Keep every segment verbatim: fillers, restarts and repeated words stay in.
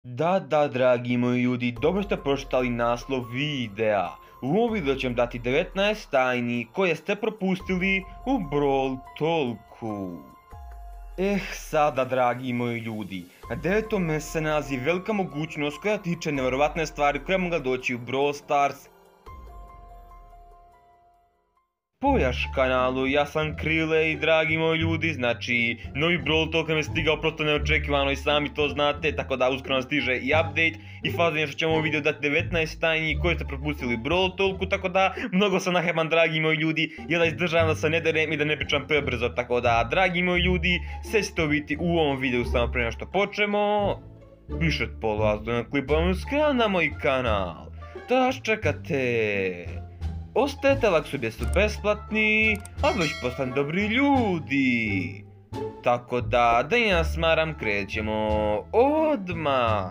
Da, da, dragi moji ljudi, dobro ste pročitali naslov videa. U ovom videu ću vam dati devetnaest tajni koje ste propustili u Brawl Talku. Eh, sada, dragi moji ljudi, na devetom mjestu se nalazi velika mogućnost koja tiče nevjerovatne stvari koja mogla doći u Brawl Stars. Pojaš kanalu, ja sam Krile i dragi moji ljudi, znači novi Brawl Talk nam je stigao prosto neočekivano i sami to znate, tako da uskoro nam stiže i update i faza je što ćemo u videu dati devetnaest tajni koje ste propustili u Brawl Talku, tako da mnogo sam naheban dragi moji ljudi, ja da izdržavam da se ne derem i da ne pričam prebrzo, tako da dragi moji ljudi, sve ćete to vidjeti u ovom videu samo prije što počnemo. Više od polazno na klipu, skrenam na moj kanal, da vas čekate. Ostajete laksu gdje su besplatni, a već postane dobri ljudi. Tako da, da ja smaram, krećemo odmah.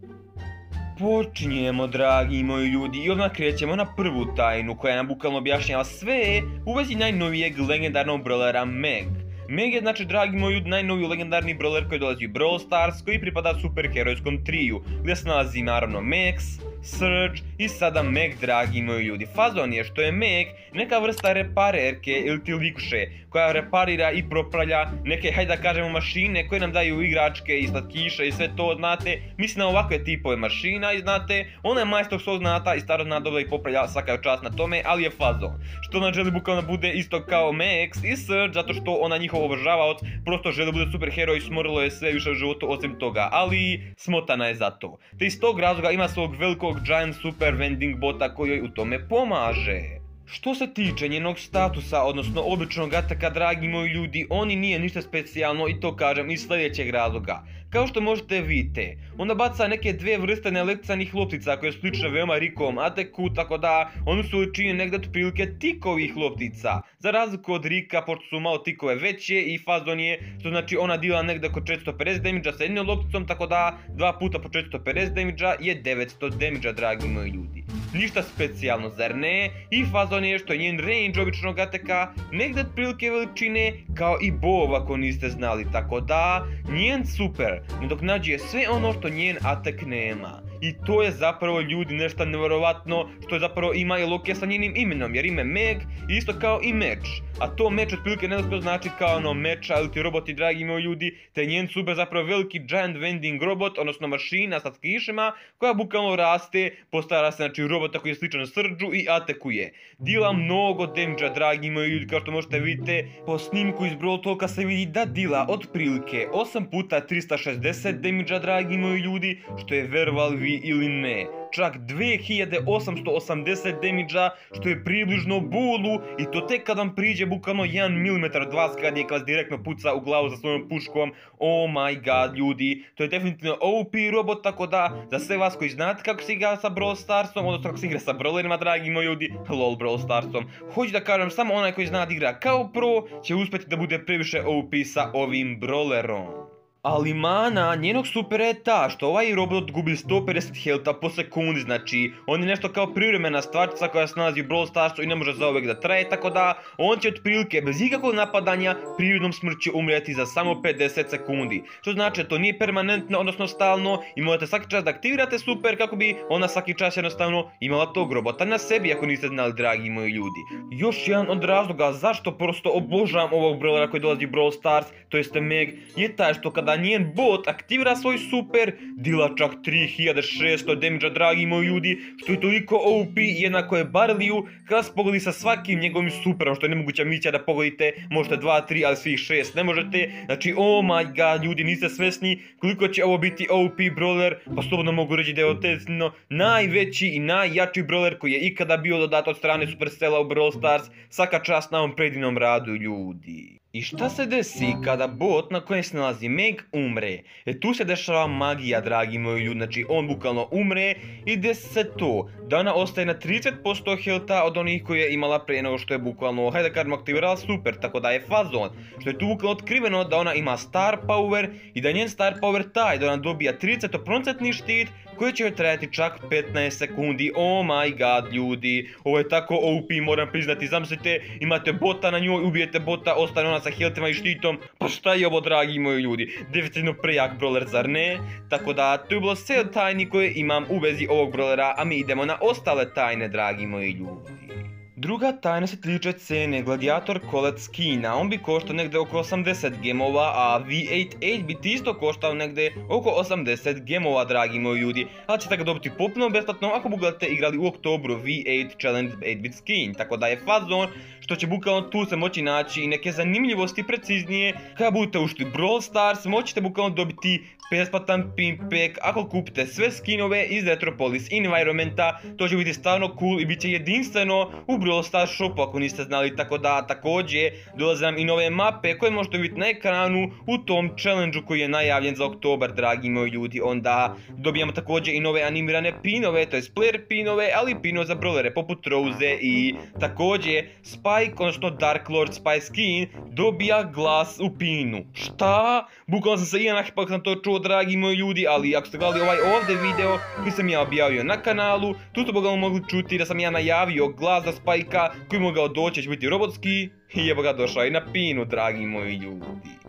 Počinjemo, dragi moji ljudi, i odmah krećemo na prvu tajnu koja nam bukvalno objašnjava sve u vezi najnovijeg legendarnog brawlera Meg. Meg je, znači, dragi moji ljudi, najnoviji legendarni brawler koji dolazi u Brawl Stars, koji pripada superherojskom triju, gdje se nalazi naravno Max, Surge i sada Meg, dragi moji ljudi. Fazon je što je Meg neka vrsta reparerke ili ti likuše koja reparira i propravlja neke, hajde da kažemo, mašine koje nam daju igračke i slatkiše i sve to, znate. Mislim na ovakve tipove mašina i znate, ona je majstor svog znata i staro zna dobro i popravlja, svaka je čast na tome, ali je fazon što ona želi bukvalno bude isto kao Max i Surge zato što ona njihov obožavaoc, prosto želi bude superheroj i smorilo je sve više u životu osim toga, ali smotana je za to. Te iz tog razloga ima svog velikog Giant Super Vending Bota koji joj u tome pomaže. Što se tiče njenog statusa, odnosno običnog ataka, dragi moji ljudi, on i nije ništa specijalno i to kažem iz sljedećeg razloga. Kao što možete vidite, onda baca neke dvije vrste neelektrisanih loptica koje su slične veoma Rikovom ataku, tako da oni su ličini negdje otprilike tikovih loptica. Za razliku od Rika, pošto su malo tikove veće i fazon je, što znači ona dila negdje oko četiristo pedeset damage sa jednom lopticom, tako da dva puta po četiristo pedeset damage je devetsto damage, dragi moji ljudi. Ništa specijalno, zar ne? I fazon je što je njen range običnog ataka negdje otprilike veličine kao i Bov, ako niste znali, tako da njen super nadoknađuje sve ono što njen atak nema. I to je zapravo, ljudi, nešto nevjerovatno što je zapravo ima i Loki sa njenim imenom, jer ime Meg isto kao i meč. A to meč otprilike ne znači kao ono meča ili ti roboti, dragi moji ljudi, te njen super zapravo veliki giant vending robot, odnosno mašina sa skišima koja bukvalno raste, postara se, znači, robota koji je sličan Surge i atakuje. Dila mnogo damage, dragi moji ljudi, kao što možete vidite po snimku iz Brawl Talka se vidi da dila otprilike osam puta tristo šezdeset damage, dragi moji ljudi, što je, verovali vi ili ne, čak dvije hiljade osamsto osamdeset damage, što je približno Bulu, i to tek kad vam priđe bukvalno jedan milimetar od vas kad je vas direktno puca u glavu sa svojom puškom. Oh my god, ljudi, to je definitivno O P robot, tako da za sve vas koji znate kako se igra sa Brawl Starsom, odnosno kako se igra sa brawlerima, dragi moji ljudi, lol Brawl Starsom, hoću da kažem, samo onaj koji zna da igra kao pro će uspjeti da bude previše O P sa ovim brawlerom. Ali mana njenog supera je ta što ovaj robot gubi sto pedeset healtha po sekundi, znači on je nešto kao privremena stvarčica koja se nalazi u Brawl Starsu i ne može zauvek da traje, tako da on će otprilike bez ikakvog napadanja prirodnom smrću umrijeti za samo pedeset sekundi. Što znači da to nije permanentno, odnosno stalno, i morate svaki čas da aktivirate super kako bi ona svaki čas jednostavno imala tog robota na sebi, ako niste znali, dragi moji ljudi. Još jedan od razloga zašto prosto obožavam ovog brawlera koji dolazi u Brawl Stars, to jeste Meg, je taj što kada njen bot aktivira svoj super, dila čak tri hiljade šesto damage, dragi moji ljudi, što je toliko O P, jednako je Barliju kada se pogodi sa svakim njegovim superom, što je nemoguća misija da pogodite, možete dva, tri, ali svih šest ne možete. Znači, oh my god, ljudi, niste svesni koliko će ovo biti O P brawler, pa slobodno mogu reći da je otecno najveći i najjači brawler koji je ikada bio dodat od strane Supercella u Brawl Stars. Svaka čast na ovom predivnom radu, ljudi. I šta se desi kada bot na kojem se nalazi Meg umre? E tu se dešava magija, dragi moji ljudi, znači on bukvalno umre i desi se to da ona ostaje na trideset posto healtha od onih koje je imala prije nego što je bukvalno, hajde da kažemo, aktivirala super, tako da je fazon što je tu bukvalno otkriveno da ona ima star power i da njen star power taj da ona dobija trideset posto štit koji će joj trajati čak petnaest sekundi. Oh my god, ljudi, ovo je tako O P, moram priznati. Zamislite, imate bota na njoj, ubijete bota, ostane ona sa hiltima i štitom. Pa šta je ovo, dragi moji ljudi? Definitivno prejak brawler, zar ne? Tako da, to je bilo sve od tajni koje imam u vezi ovog brawlera, a mi idemo na ostale tajne, dragi moji ljudi. Druga tajna se tiče cene Gladiator Colette skina, on bi koštao negdje oko osamdeset gemova, a V osam osam bi isto koštao negdje oko osamdeset gemova, dragi moji ljudi, ali ćete ga dobiti potpuno besplatno ako budete igrali u oktobru V osam Challenge osam bit skin, tako da je fazon što će bukvalno tu se moći naći i neke zanimljivosti preciznije. Kada budete ušli Brawl Stars, moćete bukvalno dobiti besplatan pin pack ako kupite sve skinove iz Retropolis Environmenta, to će biti stvarno cool i bit će jedinstveno u Brawl Stars shopu ako niste znali, tako da također dolaze nam i nove mape koje možete vidjeti na ekranu u tom challenge-u koji je najavljen za oktobar, dragi moji ljudi. Onda dobijamo također i nove animirane pinove, to je player pinove, ali i pinove za brawlere poput Rose i također Spike, odnosno Dark Lord Spike skin dobija glas u pinu. Šta? Bukvalno sam se i ja nahipao kad sam to čuo, dragi moji ljudi, ali ako ste gledali ovaj ovdje video koji sam ja objavio na kanalu, tu ste bukvalno mogli čuti da sam ja najavio glas za Spike-a koji mogao doći, će biti robotski i evo ga došao i na pinu, dragi moji ljudi.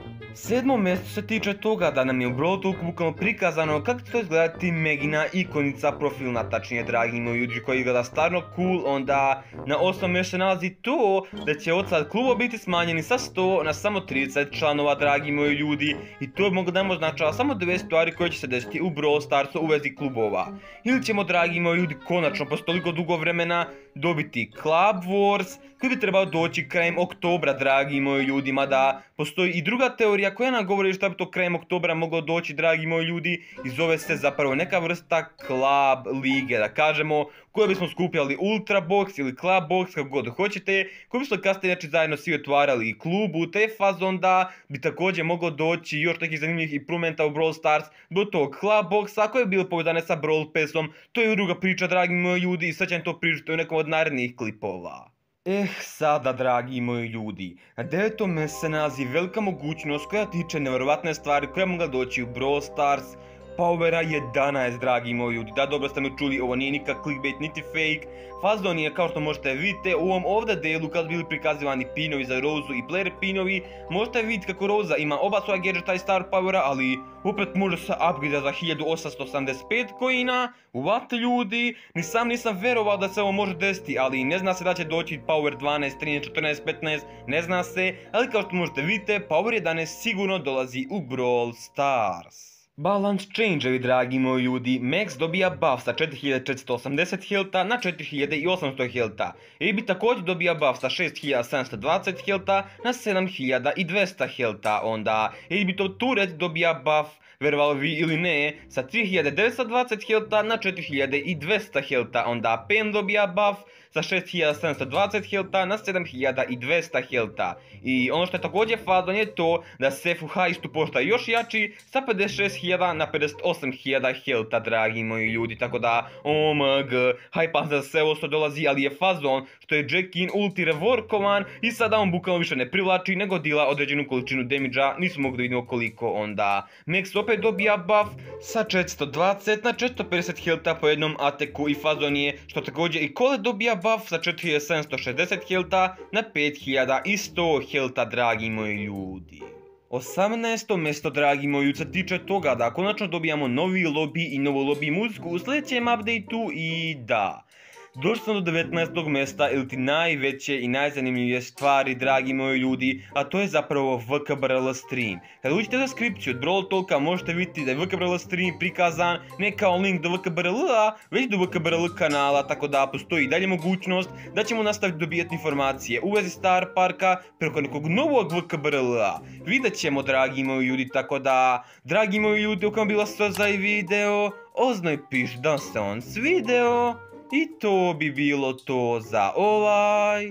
Sedmo mjesto se tiče toga da nam je u Brawl Talku bukvalno prikazano kako će to izgledati Megina ikonica profilna, tačnije, dragi moji ljudi, koji izgleda stvarno cool. Onda na osmom mjestu se nalazi to da će od sad klubo biti smanjeni sa sto na samo trideset članova, dragi moji ljudi, i to mogu da nam označava samo dvije stvari koje će se desiti u Brawl Starsu u vezi klubova. Ili ćemo, dragi moji ljudi, konačno posle toliko dugo vremena dobiti Club Wars koji bi trebao doći krajem oktobra, dragi moji ljudi, mada postoji i druga teorija koja nam govori šta bi to krajem oktobra moglo doći, dragi moji ljudi, i zove se zapravo neka vrsta Club lige, da kažemo, koje bismo skupljali Ultra Box ili Club Box, kako god hoćete, koji bismo kasnije znači zajedno svi otvarali i klubu, te fazon da bi također moglo doći još nekih zanimljivih improvementa u Brawl Stars do tog Club Boxa koje bi bili povezane sa Brawl Passom. To je druga priča, dragi moji ljudi, i sad ćem to pričati u nekom od narednih klipova. Eh, sada, dragi moji ljudi, na devetom mjestu se nalazi velika mogućnost koja tiče nevjerovatne stvari koja mogla doći u Brawl Stars, Powera jedanaest, dragi moji ljudi. Da, dobro ste me čuli, ovo nije nikak clickbait niti fake. Fazon je, kao što možete vidjeti, u ovom ovdje delu kad bili prikazivani pinovi za Rozu i player pinovi, možete vidjeti kako Roza ima oba svoja gadgeta i star powera, ali opet može se upgrade za hiljadu osamsto osamdeset pet coina. What, ljudi? Ni sam nisam verovao da se ovo može desiti, ali ne zna se da će doći Power dvanaest, trinaest, četrnaest, petnaest, ne zna se, ali kao što možete vidjeti, Power jedanaest sigurno dolazi u Brawl Stars. Balance change-evi, dragi moji ljudi, Max dobija buff sa četiri hiljade četiristo osamdeset healtha na četiri hiljade osamsto healtha. A B također dobija buff sa šest hiljada sedamsto dvadeset healtha na sedam hiljada dvesta healtha. Onda A B Top Turret dobija buff, verovali vi ili ne, sa tri hiljade devetsto dvadeset healtha na četiri hiljade dvesta healtha. Onda Pen dobija buff sa šest hiljada sedamsto dvadeset healtha na sedam hiljada dvesta healtha. I ono što je također fazon je to da Sef u heistu postaje još jači sa pedeset šest hiljada na pedeset osam hiljada healtha, dragi moji ljudi, tako da O M G, hajpa za sve ovo što dolazi, ali je fazon što je Jackin ulti reworkovan i sada on bukvalno više ne privlači nego dila određenu količinu damage-a, nismo mogli da vidimo koliko. Onda Max opet dobija buff sa četiristo dvadeset na četiristo pedeset healtha po jednom ateku i fazon je što također i Colette dobija buff sa četiri hiljade sedamsto šezdeset healtha na pet hiljada sto healtha, dragi moji ljudi. osamnaesto mjesto, dragi moji, se tiče toga da konačno dobijamo novi lobby i novu lobby muziku u sljedećem updateu i da. Došli sam do devetnaestog mjesta ili ti najveće i najzanimljivije stvari, dragi moji ljudi, a to je zapravo V K B R L stream. Kada uđete u deskripciju od Brawl Talka možete vidjeti da je V K B R L stream prikazan ne kao link do V K B R L-a, već do V K B R L kanala, tako da postoji dalje mogućnost da ćemo nastaviti dobijati informacije u vezi Star Parka preko nekog novog V K B R L-a. Vidjet ćemo, dragi moji ljudi, tako da, dragi moji ljudi, ako vam bila sve za i video, oznoj piš da se on svideo. I to bi bilo to za ovaj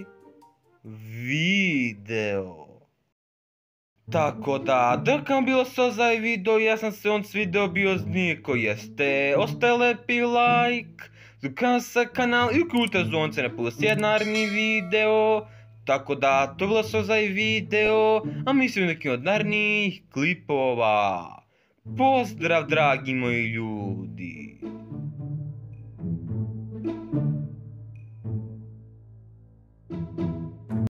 video. Tako da, da kam bilo sve za video, ja sam se on svideo bio zniko jeste. Ostaje lepi like, zukam se kanal i uključite zvonce na plus jedan naredni video. Tako da, to bilo sve za video, a mi smo neki od narednih klipova. Pozdrav, dragi moji ljudi.